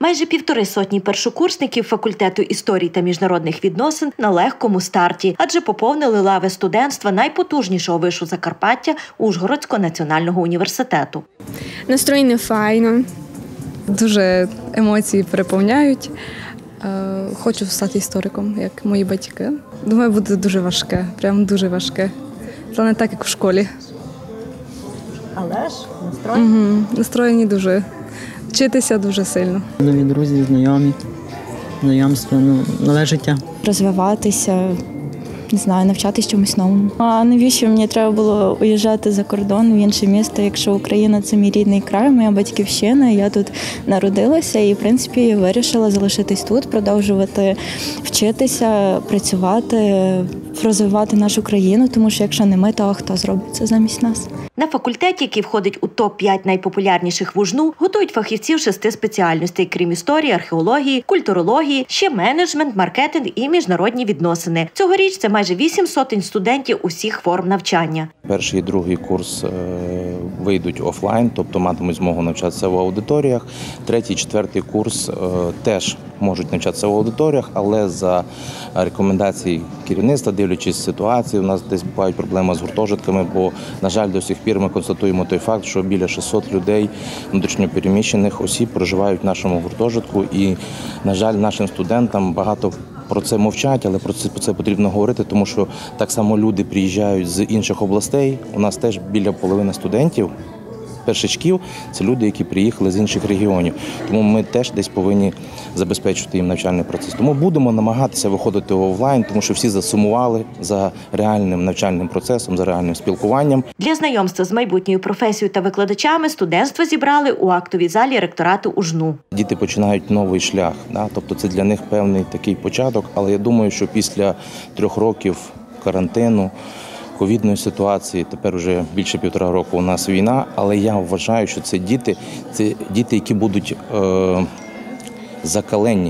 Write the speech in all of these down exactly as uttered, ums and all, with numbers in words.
Майже півтори сотні першокурсників факультету історії та міжнародних відносин на легкому старті, адже поповнили лави студентства найпотужнішого вишу Закарпаття Ужгородського національного університету. Настроєння файно. Дуже емоції переповняють. Хочу стати істориком, як мої батьки. Думаю, буде дуже важке, прям дуже важке. Це не так, як в школі. Але ж настроєні? Угу. Настроєні дуже. Вчитися дуже сильно. Нові друзі, знайомі, знайомства, ну, нове життя. Розвиватися, не знаю, навчатися чомусь новому. А навіщо мені треба було уїжджати за кордон в інше місто, якщо Україна – це мій рідний край, моя батьківщина, я тут народилася і, в принципі, вирішила залишитись тут, продовжувати вчитися, працювати, розвивати нашу країну, тому що якщо не ми, то хто зробить це замість нас? На факультеті, який входить у топ п'ять найпопулярніших в УЖНУ, готують фахівців шести спеціальностей, крім історії, археології, культурології, ще менеджмент, маркетинг і міжнародні відносини. Цьогоріч це майже вісім сотень студентів усіх форм навчання. Перший і другий курс вийдуть офлайн, тобто матимуть змогу навчатися в аудиторіях. Третій, четвертий курс теж можуть навчатися в аудиторіях, але за рекомендацій керівництва, дивлячись ситуацію, у нас десь бувають проблеми з гуртожитками, бо, на жаль, до сих пір ми констатуємо той факт, що біля шістсот людей, внутрішньопереміщених осіб, проживають в нашому гуртожитку. І, на жаль, нашим студентам багато про це мовчать, але про це, про це потрібно говорити, тому що так само люди приїжджають з інших областей. У нас теж біля половини студентів, першачків – це люди, які приїхали з інших регіонів. Тому ми теж десь повинні забезпечити їм навчальний процес. Тому будемо намагатися виходити офлайн, тому що всі засумували за реальним навчальним процесом, за реальним спілкуванням. Для знайомства з майбутньою професією та викладачами студентство зібрали у актовій залі ректорату УЖНУ. Діти починають новий шлях, да? Тобто це для них певний такий початок, але я думаю, що після трьох років карантину, ковідної ситуації, тепер вже більше півтора року у нас війна, але я вважаю, що це діти, це діти, які будуть е, закалені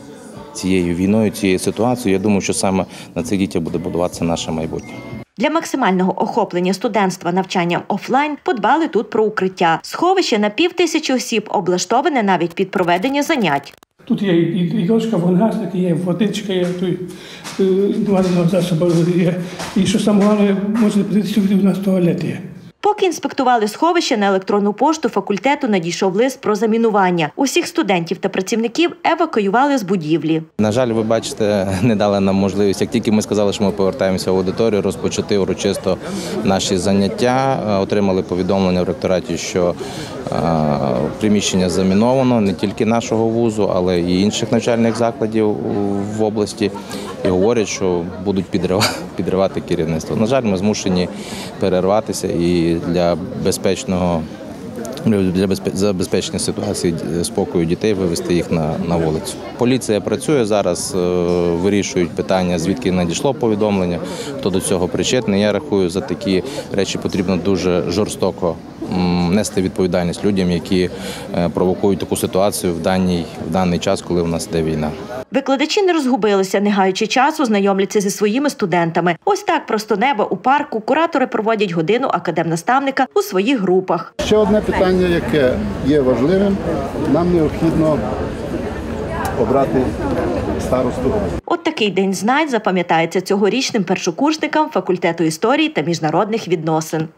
цією війною, цією ситуацією. Я думаю, що саме на цих дітях буде будуватися наше майбутнє. Для максимального охоплення студентства навчанням офлайн подбали тут про укриття. Сховище на пів тисячі осіб облаштоване навіть під проведення занять. Тут є і дошка, вогнегасник, є водичка, є інвалідного засобу, є. І що саме головне, можна подивитися, у нас туалет є. Поки інспектували сховище, на електронну пошту факультету надійшов лист про замінування. Усіх студентів та працівників евакуювали з будівлі. На жаль, ви бачите, не дали нам можливість. Як тільки ми сказали, що ми повертаємося в аудиторію, розпочати урочисто наші заняття. Отримали повідомлення в ректораті, що приміщення заміновано не тільки нашого вузу, але й інших навчальних закладів в області. І говорять, що будуть підривати керівництво. На жаль, ми змушені перерватися і для безпечного, для забезпечення ситуації спокою дітей вивести їх на, на вулицю. Поліція працює зараз, вирішують питання, звідки надійшло повідомлення, хто до цього причетний. Я рахую, за такі речі потрібно дуже жорстоко нести відповідальність людям, які провокують таку ситуацію в даний, в даний час, коли в нас йде війна. Викладачі не розгубилися, не гаючи часу, знайомляться зі своїми студентами. Ось так просто неба у парку куратори проводять годину академнаставника у своїх групах. Ще одне питання, яке є важливим, нам необхідно обрати старосту. От такий день знань запам'ятається цьогорічним першокурсникам факультету історії та міжнародних відносин.